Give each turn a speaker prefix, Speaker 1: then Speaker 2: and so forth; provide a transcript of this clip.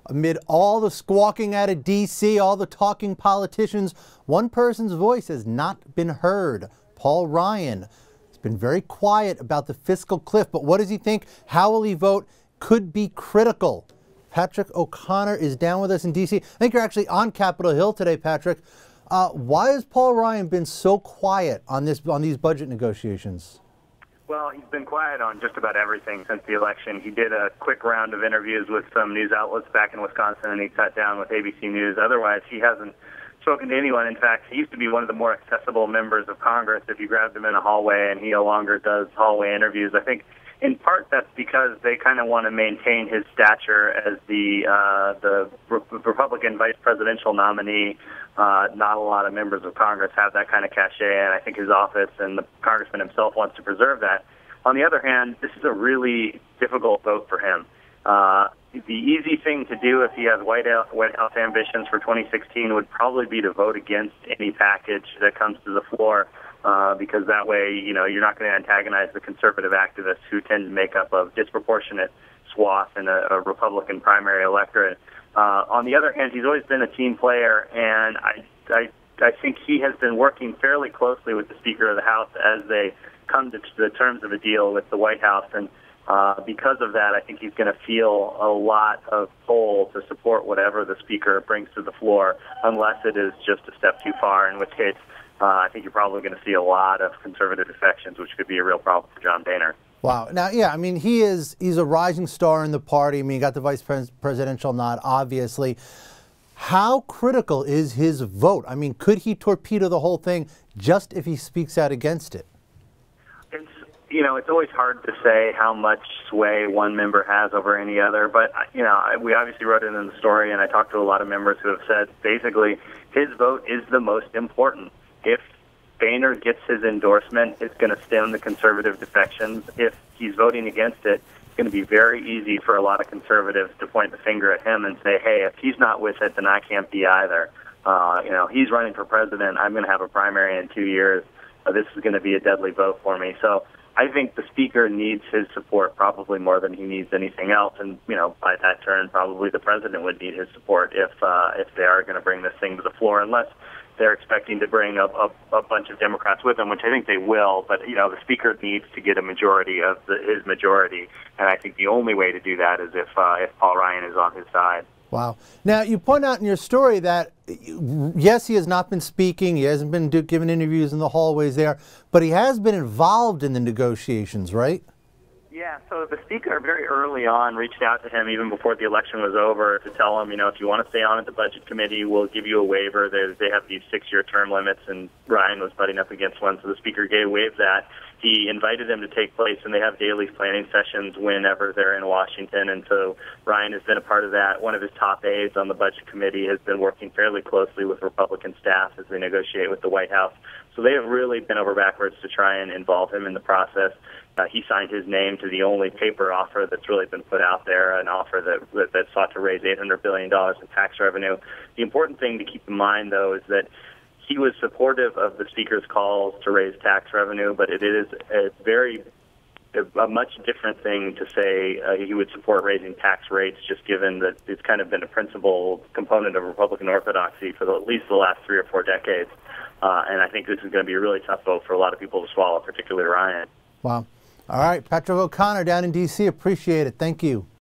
Speaker 1: Amid all the squawking out of D.C., all the talking politicians, one person's voice has not been heard. Paul Ryan has been very quiet about the fiscal cliff, but what does he think? How will he vote? Could be critical. Patrick O'Connor is down with us in D.C. I think you're actually on Capitol Hill today, Patrick. Why has Paul Ryan been so quiet on these budget negotiations?
Speaker 2: Well, he's been quiet on just about everything since the election. He did a quick round of interviews with some news outlets back in Wisconsin, and he sat down with ABC News. Otherwise, he hasn't spoken to anyone. In fact, he used to be one of the more accessible members of Congress if you grabbed him in a hallway, and he no longer does hallway interviews. I think in part that's because they kind of want to maintain his stature as the Republican vice presidential nominee. Not a lot of members of Congress have that kind of cachet, and I think his office and the congressman himself wants to preserve that. On the other hand, this is a really difficult vote for him. The easy thing to do if he has White House ambitions for 2016 would probably be to vote against any package that comes to the floor, because that way, you're not going to antagonize the conservative activists who tend to make up a disproportionate swath in a Republican primary electorate. On the other hand, he's always been a team player, and I think he has been working fairly closely with the Speaker of the House as they come to the terms of a deal with the White House. And because of that, I think he's going to feel a lot of pull to support whatever the Speaker brings to the floor, unless it is just a step too far, in which case I think you're probably going to see a lot of conservative defections, which could be a real problem for John Boehner.
Speaker 1: Wow. Now, yeah, I mean, he's a rising star in the party. I mean, he got the vice presidential nod, obviously. How critical is his vote? I mean, could he torpedo the whole thing just if he speaks out against it?
Speaker 2: It's always hard to say how much sway one member has over any other, but, we obviously wrote it in the story, and I talked to a lot of members who have said, basically, his vote is the most important. If Boehner gets his endorsement, it's going to stem the conservative defections. If he's voting against it, it's going to be very easy for a lot of conservatives to point the finger at him and say, hey, if he's not with it, then I can't be either. He's running for president. I'm going to have a primary in 2 years. This is going to be a deadly vote for me. So I think the Speaker needs his support probably more than he needs anything else. And, by that turn, probably the president would need his support if they are going to bring this thing to the floor, unless they're expecting to bring a bunch of Democrats with them, which I think they will. But, the Speaker needs to get a majority of his majority. And I think the only way to do that is if Paul Ryan is on his side.
Speaker 1: Wow. Now, you point out in your story that, yes, he has not been speaking. He hasn't been giving interviews in the hallways there, but he has been involved in the negotiations, right?
Speaker 2: Yeah, so the Speaker very early on reached out to him even before the election was over to tell him, if you want to stay on at the Budget Committee, we'll give you a waiver. They have these 6-year term limits, and Ryan was butting up against one, so the Speaker waived that. He invited them to take place, and they have daily planning sessions whenever they're in Washington, and so Ryan has been a part of that. One of his top aides on the Budget Committee has been working fairly closely with Republican staff as they negotiate with the White House. So they have really been over backwards to try and involve him in the process. He signed his name to the only paper offer that's really been put out there, an offer that sought to raise $800 billion in tax revenue. The important thing to keep in mind, though, is that he was supportive of the Speaker's calls to raise tax revenue, but it is a much different thing to say he would support raising tax rates, just given that it's kind of been a principal component of Republican orthodoxy for at least the last 3 or 4 decades. And I think this is going to be a really tough vote for a lot of people to swallow, particularly Ryan.
Speaker 1: Wow. All right, Patrick O'Connor down in D.C. Appreciate it. Thank you.